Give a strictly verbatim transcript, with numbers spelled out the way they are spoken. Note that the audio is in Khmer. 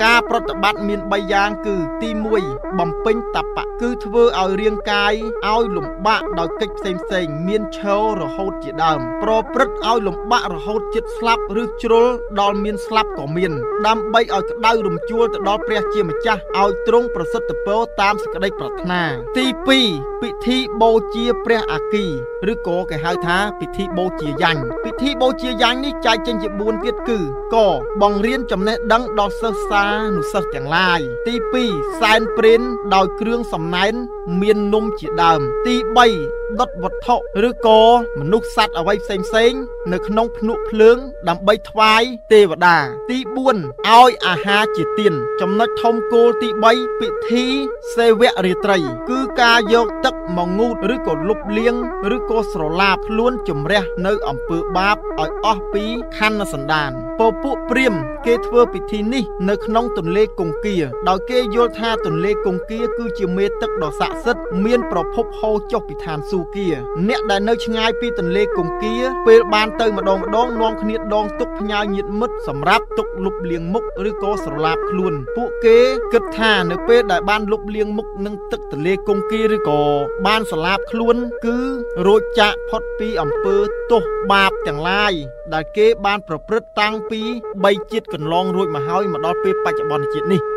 ការប្រតិបត្តិមានបីយ៉ាងគឺទីមួយបំពេញតបៈគឺធ្វើឲ្យរាងកាយឲ្យលំបាកដោយកិច្ចផ្សេងផ្សេងមានឈររហូតជាដើមប្រព្រឹត្តឲ្យលំបាករហូតជិតស្លាប់ឬជ្រុលដល់មានស្លាប់ក៏មានដើម្បីឲ្យក្តៅរំជួលទៅដល់ព្រះជាម្ចាស់ឲ្យទ្រង់ប្រសិទ្ធពរតាមសេចក្តីប្រាថ្នាទីពីរពិធីបូជាព្រះអាគីឬក៏គេហៅថាពិធីបូជាយ៉ាញ់ពិធីបូជាយ៉ាញ់នេះចែកចេញជាបួនទៀតគឺកបង្រៀនចំណេះដឹងដល់សិស្សសានុសិស្សទាំងឡាយទីពីរសែនព្រេនដោយគ្រឿងសំណែនមាននំជាដើមទីបីដុតវត្ថុឬក៏មនុស្សសត្វអ្វីផ្សេងផ្សេងនៅក្នុងភ្នក់ភ្លើងដើម្បីថ្វាយទេវតាទីបួនឲ្យអាហារជាទានចំណុចធំគោលទីបីពិធីសេវៈរាត្រីគឺការយកទឹកមកងូតឬក៏លុបលាងឬក៏ស្រឡាបខ្លួនជំរះនៅអំពើបាបឲ្យអស់ពីខណ្ឌសន្តានពពួកព្រាហ្មណ៍គេធ្វើពិធីនេះនៅក្នុងទន្លេគង្គាដោយគេយល់ថាទន្លេគង្គាគឺជាមេទឹកដ៏ស័ក្តិសិទ្ធិមានប្រភពហូរចុះពីឋានសួគ៌អ្នកដែលនៅឆ្ងាយពីទន្លេគង្គាពេលបានទៅម្ដងម្ដងនាំគ្នាដងទុកផ្ញើញាតិមិត្តសម្រាប់ទុកលុបលាងមុខឬក៏ស្រឡាបខ្លួនពួកគេគិតថានៅពេលដែលបានលុបលាងមុខនឹងទឹកទន្លេគង្គាឬក៏បានស្រឡាបខ្លួនគឺរួចចាកផុតពីអំពើទោសបាបទាំងឡាយដែលគេបានប្រព្រឹត្តតាំងពីបីជាតិកន្លងរួចមកហើយមកដល់ពេលបច្ចុប្បន្នជាតិនេះ